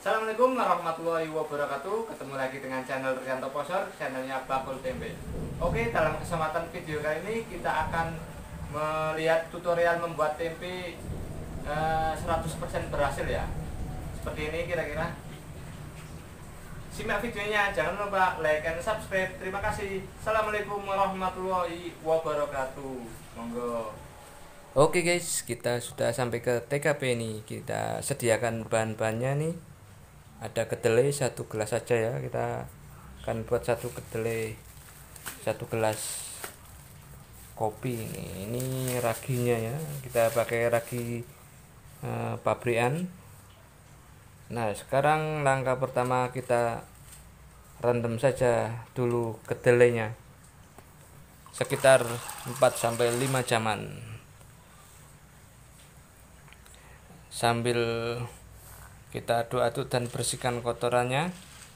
Assalamualaikum warahmatullahi wabarakatuh. Ketemu lagi dengan channel Rianto Posor, channelnya Bakul Tempe. Oke, dalam kesempatan video kali ini kita akan melihat tutorial membuat tempe 100% berhasil ya. Seperti ini kira-kira. Simak videonya, jangan lupa like and subscribe. Terima kasih. Assalamualaikum warahmatullahi wabarakatuh. Monggo. Oke guys, kita sudah sampai ke TKP nih. Kita sediakan bahan-bahannya nih. Ada kedelai 1 gelas saja ya. Kita akan buat 1 kedelai, 1 gelas kopi ini. Ini raginya ya. Kita pakai ragi pabrikan. Nah, sekarang langkah pertama kita rendam saja dulu kedelainya sekitar 4-5 jaman. Sambil kita aduk-aduk dan bersihkan kotorannya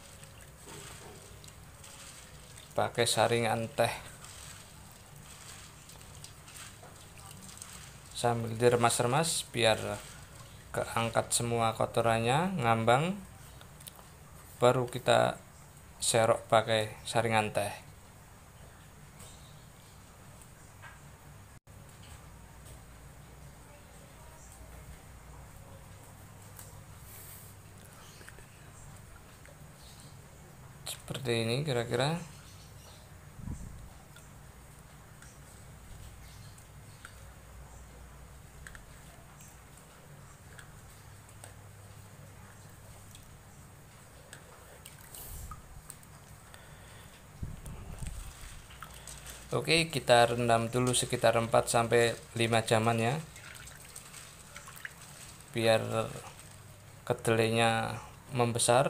pakai saringan teh, sambil diremas-remas biar keangkat semua kotorannya ngambang, baru kita serok pakai saringan teh. Seperti ini kira-kira. Oke, kita rendam dulu sekitar 4-5 jaman ya, biar kedelainya membesar.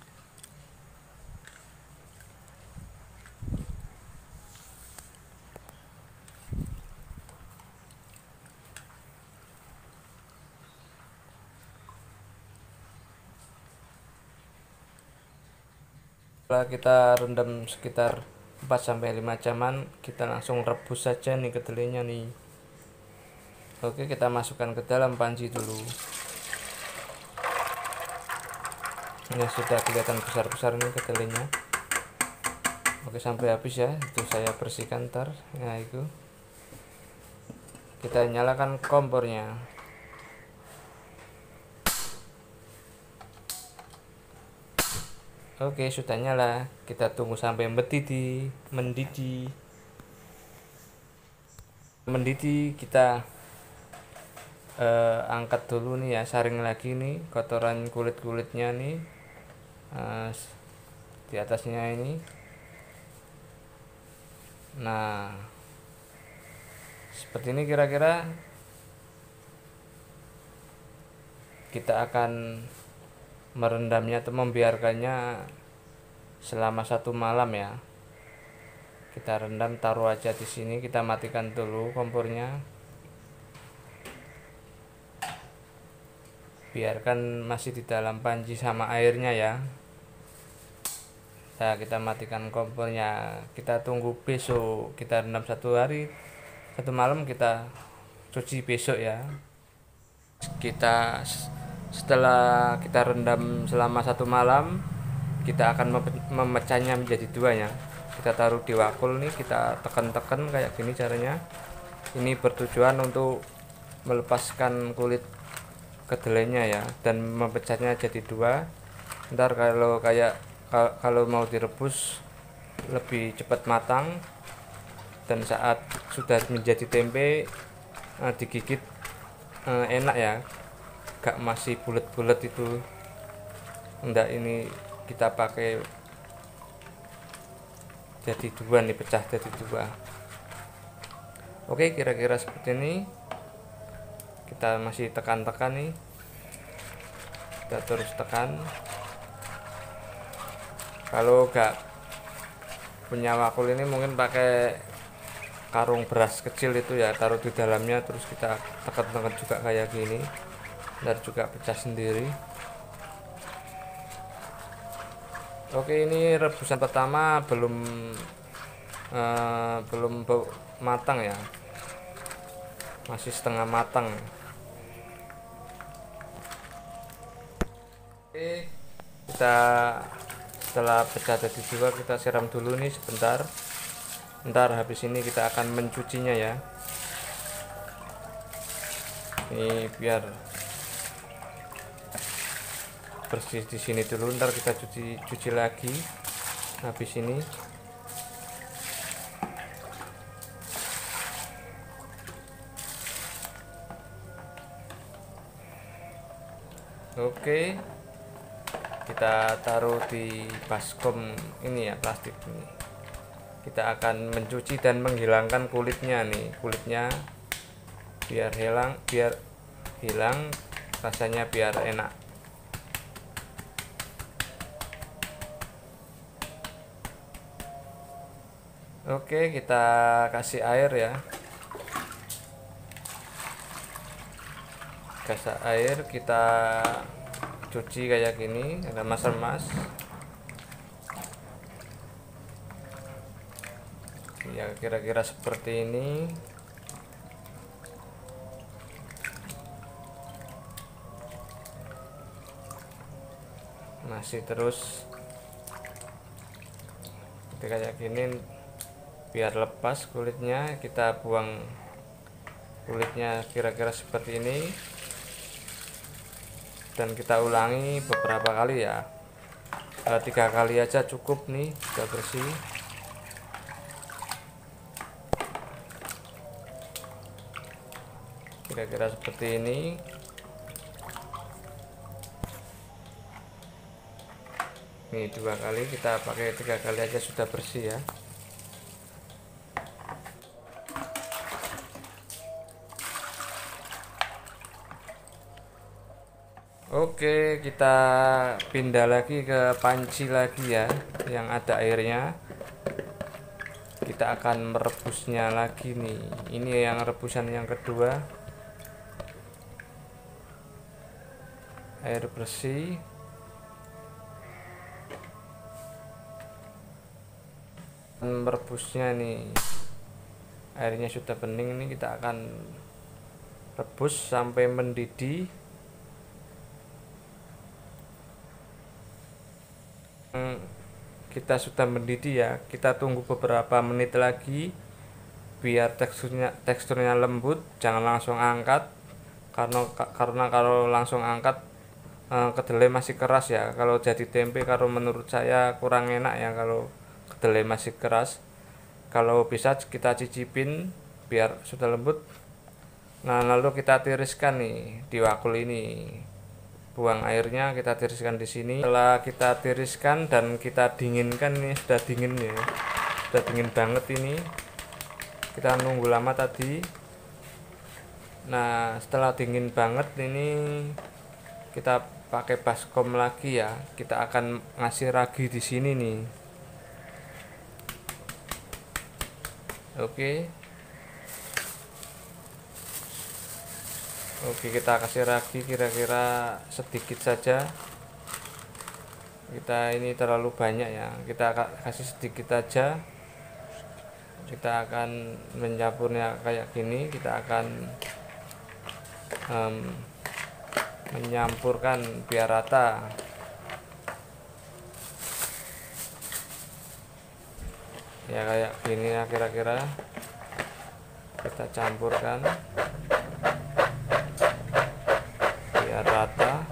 Setelah kita rendam sekitar 4-5 jaman, kita langsung rebus saja nih kedelainya nih. Oke, kita masukkan ke dalam panci dulu. Ini sudah kelihatan besar-besar nih kedelainya. Oke, sampai habis ya. Itu saya bersihkan ntar. Nah, itu. Kita nyalakan kompornya. Oke, sudah nyala. Kita tunggu sampai mendidih. Kita angkat dulu nih ya, saring lagi nih kotoran kulit-kulitnya nih di atasnya ini. Nah, seperti ini kira-kira. Kita akan merendamnya atau membiarkannya selama 1 malam ya. Kita rendam, taruh aja di sini. Kita matikan dulu kompornya. Biarkan masih di dalam panci sama airnya ya. Nah, kita matikan kompornya. Kita tunggu besok. Kita rendam 1 hari, 1 malam, kita cuci besok ya. Setelah kita rendam selama 1 malam, kita akan memecahnya menjadi 2 ya. Kita taruh di wakul nih, kita tekan-tekan kayak gini caranya. Ini bertujuan untuk melepaskan kulit kedelainya ya, dan memecahnya jadi 2. Ntar kalau mau direbus lebih cepat matang, dan saat sudah menjadi tempe digigit enak ya, gak masih bulat-bulat itu. Enggak, ini kita pakai jadi 2 nih, pecah jadi 2. Oke, kira-kira seperti ini. Kita masih tekan-tekan nih, kita terus tekan. Kalau gak punya wakul ini mungkin pakai karung beras kecil itu ya, taruh di dalamnya, terus kita tekan-tekan juga kayak gini, dan juga pecah sendiri. Oke, ini rebusan pertama belum matang ya, masih setengah matang. Oke, kita setelah pecah jadi dua kita siram dulu nih sebentar. Ntar habis ini kita akan mencucinya ya. Ini biar bersih di sini dulu, ntar kita cuci lagi habis ini. Oke, kita taruh di baskom ini ya, plastik ini. Kita akan mencuci dan menghilangkan kulitnya nih, kulitnya biar hilang rasanya, biar enak. Oke, kita kasih air ya. Kasih air, kita cuci kayak gini, remas-remas ya, kira-kira seperti ini. Masih terus kayak gini biar lepas kulitnya. Kita buang kulitnya kira-kira seperti ini, dan kita ulangi beberapa kali ya. 3 kali aja cukup nih, sudah bersih. Kira-kira seperti ini. Nih 2 kali, kita pakai 3 kali aja sudah bersih ya. Oke, kita pindah lagi ke panci lagi ya, yang ada airnya. Kita akan merebusnya lagi nih. Ini yang rebusan yang kedua. Air bersih. Merebusnya nih. Airnya sudah bening, ini kita akan rebus sampai mendidih. Kita sudah mendidih ya, kita tunggu beberapa menit lagi biar teksturnya lembut. Jangan langsung angkat, karena kalau langsung angkat kedelai masih keras ya. Kalau jadi tempe, kalau menurut saya kurang enak ya kalau kedelai masih keras. Kalau bisa kita cicipin biar sudah lembut. Nah, lalu kita tiriskan nih di wakul ini. Buang airnya, kita tiriskan di sini. Setelah kita tiriskan dan kita dinginkan, ini sudah dingin ya, sudah dingin banget ini. Kita nunggu lama tadi. Nah, setelah dingin banget ini kita pakai baskom lagi ya. Kita akan ngasih ragi di sini nih. Oke, kita kasih ragi kira-kira sedikit saja. Kita ini terlalu banyak ya, kita kasih sedikit aja. Kita akan mencampurnya kayak gini. Kita akan menyampurkan biar rata. Ya kayak gini ya kira-kira. Kita campurkan rata.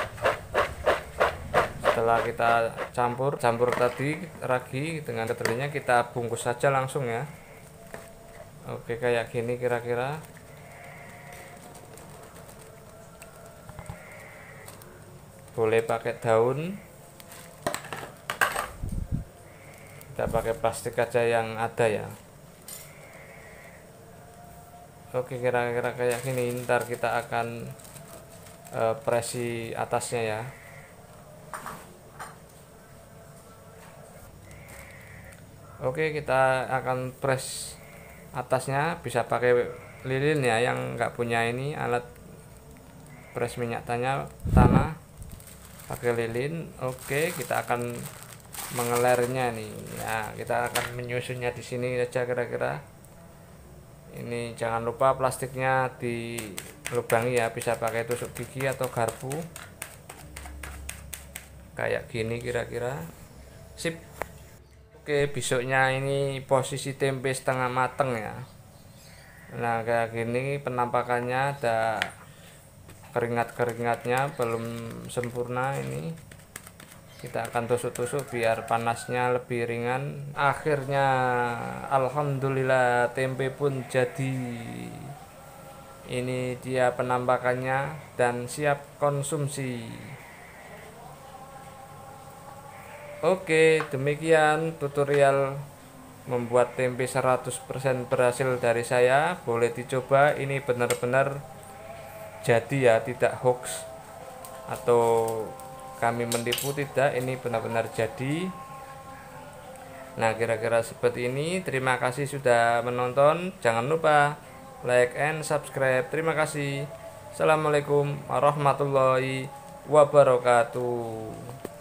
Setelah kita campur tadi ragi dengan kedelainya, kita bungkus saja langsung ya. Oke, kayak gini kira-kira. Boleh pakai daun, kita pakai plastik aja yang ada ya. Oke, kira-kira kayak gini. Ntar kita akan presi atasnya ya. Oke, kita akan press atasnya. Bisa pakai lilin ya, yang nggak punya ini alat press minyak tanah pakai lilin. Oke, kita akan mengelernya nih ya. Kita akan menyusunnya di sini aja kira-kira. Ini jangan lupa plastiknya dilubangi ya, bisa pakai tusuk gigi atau garpu. kayak gini kira-kira. Sip. Oke, besoknya ini posisi tempe setengah mateng ya. Nah, kayak gini penampakannya, ada keringat-keringatnya, belum sempurna. Ini kita akan tusuk-tusuk biar panasnya lebih ringan. Akhirnya alhamdulillah tempe pun jadi. Ini dia penampakannya dan siap konsumsi. Oke, demikian tutorial membuat tempe 100% berhasil dari saya. Boleh dicoba, ini benar-benar jadi ya, tidak hoax atau kami menipu, tidak, ini benar-benar jadi. Nah, kira-kira seperti ini. Terima kasih sudah menonton. Jangan lupa like and subscribe. Terima kasih. Assalamualaikum warahmatullahi wabarakatuh.